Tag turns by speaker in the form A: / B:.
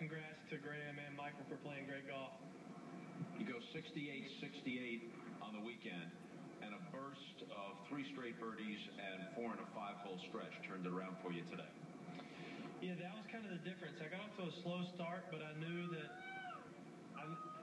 A: congrats to Graham and Michael for playing great golf.
B: You go 68-68 on the weekend, and a burst of 3 straight birdies and 4 in a 5-hole stretch turned it around for you today.
A: Yeah, that was kind of the difference. I got off to a slow start, but I knew that